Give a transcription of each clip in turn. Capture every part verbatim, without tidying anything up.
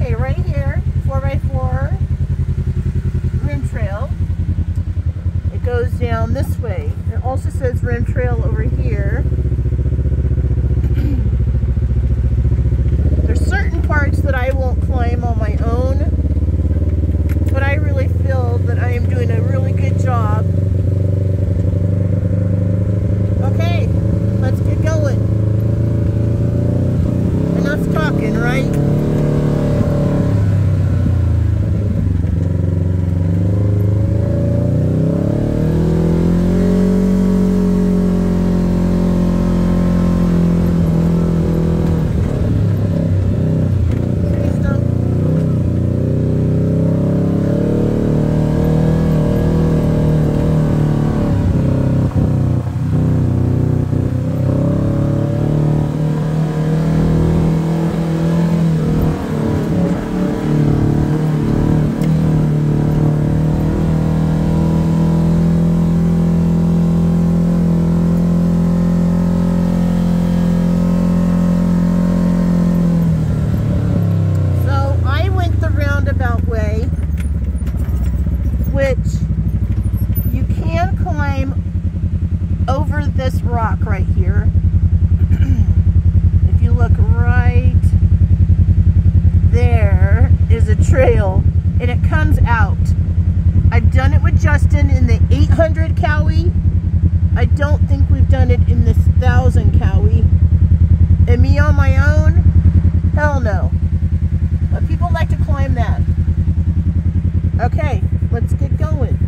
Okay, right here, four by four rim trail. It goes down this way. It also says rim trail over here. There's certain parts that I won't climb on my own, but I really feel that I am doing a really good job. Okay, let's get going. Enough talking, right? This rock right here. If you look right there is a trail and it comes out. I've done it with Justin in the eight hundred Cowie. I don't think we've done it in this one thousand Cowie. And me on my own, hell no. But people like to climb that. Okay, let's get going.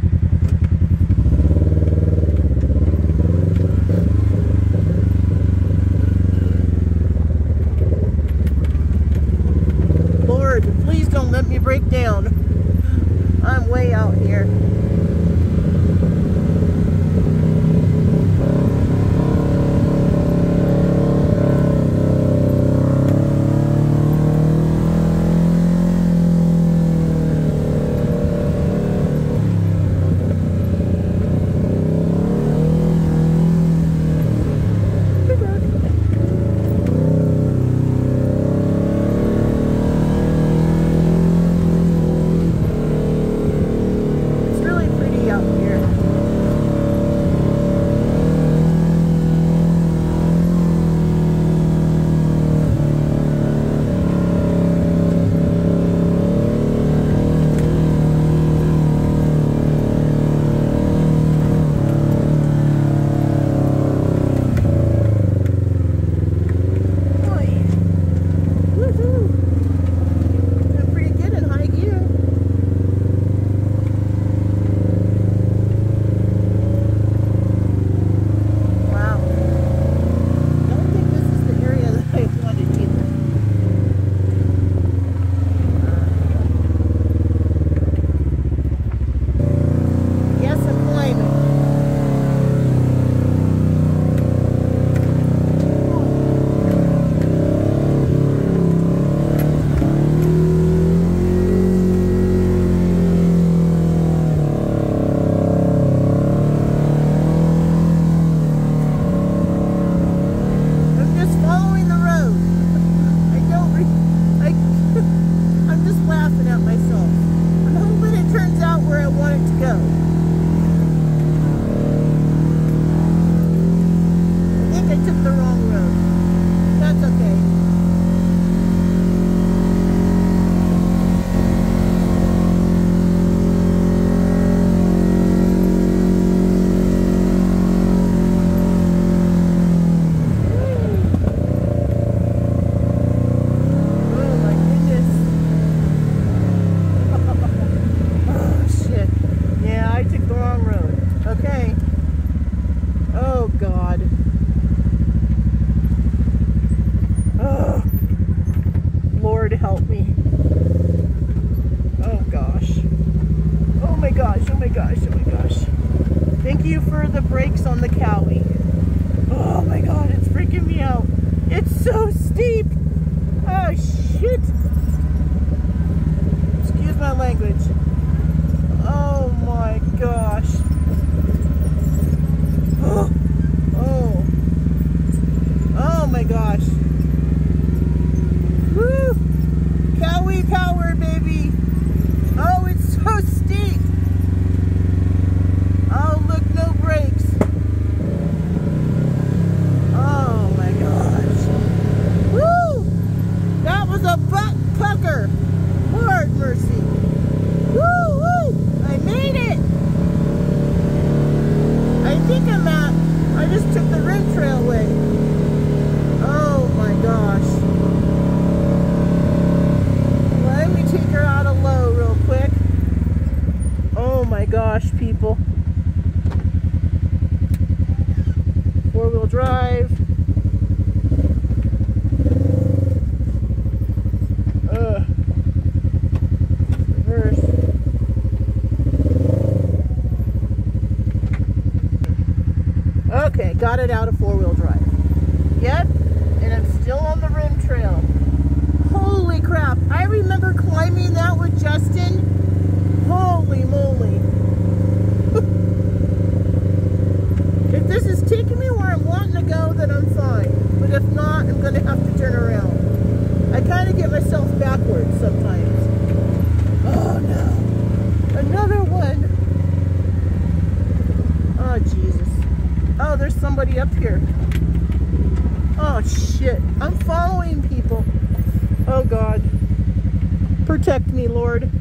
Please don't let me break down. I'm way out here. Help me. Oh gosh. Oh my gosh, oh my gosh, oh my gosh. Thank you for the brakes on the Cowie. Oh my god, it's freaking me out. It's so steep. Oh shit. Excuse my language. Oh my gosh. Oh. Oh. Oh my gosh. Woo. Cowie, Cowie. mercy. Woo, woo! I made it! I think I'm at, I just took the rim trail away. Oh my gosh. Let me take her out of low real quick. Oh my gosh, people. Four-wheel drive. Ugh. Reverse. Okay, got it out of four-wheel drive. Yep, and I'm still on the rim trail. Holy crap, I remember climbing that with Justin. Holy moly. If this is taking me where I'm wanting to go, then I'm fine. But if not, I'm going to have to turn around. I kind of get myself backwards sometimes. Oh no. Another one. Oh Jesus. Oh, there's somebody up here. Oh shit. I'm following people. Oh God. Protect me, Lord.